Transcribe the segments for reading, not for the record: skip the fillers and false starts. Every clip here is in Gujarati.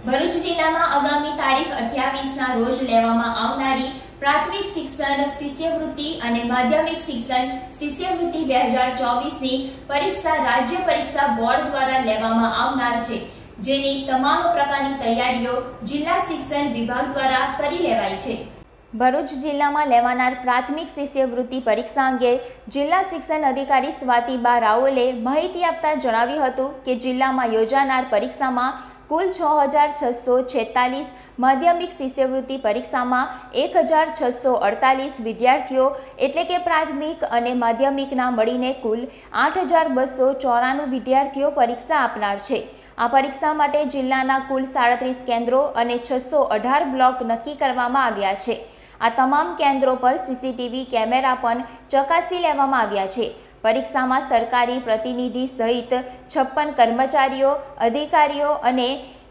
ભરૂચ જિલ્લામાં આગામી તારીખ 28ના રોજ લેવામાં આવનારી પ્રાથમિક શિક્ષણ શિષ્યવૃત્તિ અને માધ્યમિક શિક્ષણ શિષ્યવૃત્તિ 2024ની પરીક્ષા રાજ્ય પરીક્ષા બોર્ડ દ્વારા લેવામાં આવનાર છે, જેની તમામ પ્રકારની તૈયારીઓ જિલ્લા શિક્ષણ વિભાગ દ્વારા કરી લેવાઈ છે। ભરૂચ જિલ્લામાં લેવાનાર પ્રાથમિક શિષ્યવૃત્તિ પરીક્ષા અંગે જિલ્લા શિક્ષણ અધિકારી સ્વાતિબા રાઓલે માહિતી આપતા જણાવ્યું હતું કે જિલ્લામાં યોજાનાર પરીક્ષામાં કુલ 6646, માધ્યમિક શિષ્યવૃત્તિ પરીક્ષામાં 1648 વિદ્યાર્થીઓ એટલે કે પ્રાથમિક અને માધ્યમિકના મળીને કુલ 8294 વિદ્યાર્થીઓ પરીક્ષા આપનાર છે। આ પરીક્ષા માટે જિલ્લાના કુલ 37 કેન્દ્રો અને 618 બ્લોક નક્કી કરવામાં આવ્યા છે। આ તમામ કેન્દ્રો પર સીસીટીવી કેમેરા પણ ચકાસી લેવામાં આવ્યા છે। પરીક્ષામાં સરકારી પ્રતિનિધિ સહિત 56 કર્મચારીઓ, અધિકારીઓ અને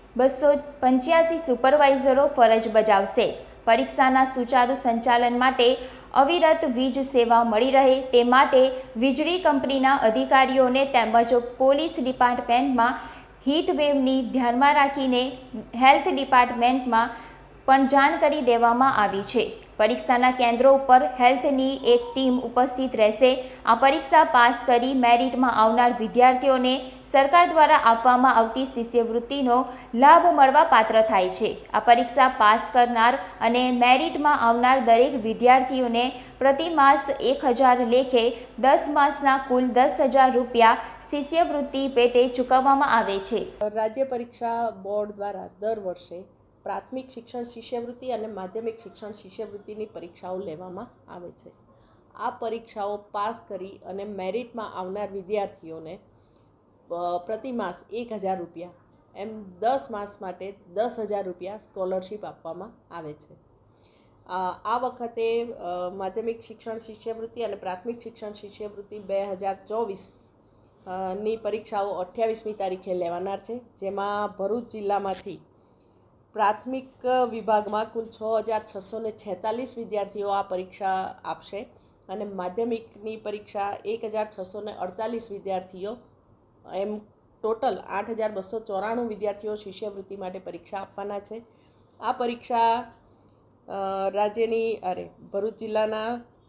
285 સુપરવાઇઝરો ફરજ બજાવશે। પરીક્ષાના સુચારુ સંચાલન માટે અવિરત વીજ સેવા મળી રહે તે માટે વીજળી કંપનીના અધિકારીઓને તેમજ પોલીસ ડિપાર્ટમેન્ટમાં હીટ વેવની ધ્યાનમાં રાખીને હેલ્થ ડિપાર્ટમેન્ટમાં પણ જાણ કરી દેવામાં આવી છે। પરીક્ષાના કેન્દ્રો ઉપર હેલ્થની એક ટીમ ઉપસ્થિત રહેશે। આ પરીક્ષા પાસ કરી મેરિટમાં આવનાર વિદ્યાર્થીઓને સરકાર દ્વારા આપવામાં આવતી શિષ્યવૃત્તિનો લાભ મળવા પાત્ર થાય છે। આ પરીક્ષા પાસ કરનાર અને મેરિટમાં આવનાર દરેક વિદ્યાર્થીઓને પ્રતિ માસ 1000 લેખે 10 માસના કુલ 10,000 રૂપિયા શિષ્યવૃત્તિ પેટે ચૂકવવામાં આવે છે। રાજ્ય પરીક્ષા બોર્ડ દ્વારા દર વર્ષે પ્રાથમિક શિક્ષણ શિષ્યવૃત્તિ અને માધ્યમિક શિક્ષણ શિષ્યવૃત્તિની પરીક્ષાઓ લેવામાં આવે છે। આ પરીક્ષાઓ પાસ કરી અને મેરિટમાં આવનાર વિદ્યાર્થીઓને પ્રતિ માસ 1000 રૂપિયા એમ 10 માસ માટે 10,000 રૂપિયા સ્કોલરશીપ આપવામાં આવે છે। આ વખતે માધ્યમિક શિક્ષણ શિષ્યવૃત્તિ અને પ્રાથમિક શિક્ષણ શિષ્યવૃત્તિ 2024 ની પરીક્ષાઓ 28મી તારીખે લેવાનાર છે, જેમાં ભરૂચ જિલ્લામાંથી પ્રાથમિક વિભાગમાં કુલ 6646 વિદ્યાર્થીઓ આ પરીક્ષા આપશે અને માધ્યમિકની પરીક્ષા 1648 વિદ્યાર્થીઓ એમ ટોટલ 8294 વિદ્યાર્થીઓ શિષ્યવૃત્તિ માટે પરીક્ષા આપવાના છે। આ પરીક્ષા ભરૂચ જિલ્લાના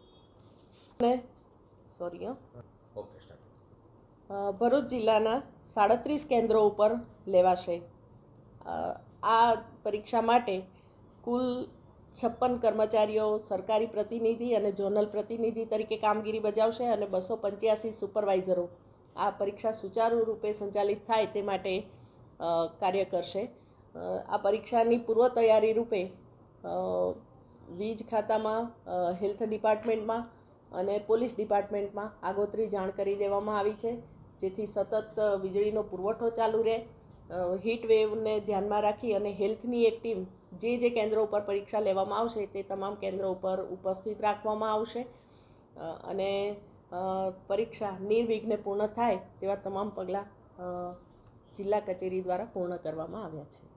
ભરૂચ જિલ્લાના 37 કેન્દ્રો ઉપર લેવાશે। આ પરીક્ષા માટે કુલ 56 કર્મચારીઓ સરકારી પ્રતિનિધિ અને ઝોનલ પ્રતિનિધિ તરીકે કામગીરી બજાવશે અને 285 સુપરવાઇઝરો આ પરીક્ષા સુચારુ રૂપે સંચાલિત થાય તે માટે કાર્ય કરશે। આ પરીક્ષાની પૂર્વ તૈયારી રૂપે વીજ ખાતામાં, હેલ્થ ડિપાર્ટમેન્ટમાં અને પોલીસ ડિપાર્ટમેન્ટમાં આગોતરી જાણ કરી દેવામાં આવી છે, જેથી સતત વીજળીનો પુરવઠો ચાલુ રહે। હીટ વેવને ધ્યાનમાં રાખી અને હેલ્થની એક ટીમ જે કેન્દ્રો ઉપર પરીક્ષા લેવામાં આવશે તે તમામ કેન્દ્રો ઉપર ઉપસ્થિત રાખવામાં આવશે અને પરીક્ષા નિર્વિઘ્ને પૂર્ણ થાય તેવા તમામ પગલાં જિલ્લા કચેરી દ્વારા પૂર્ણ કરવામાં આવ્યા છે।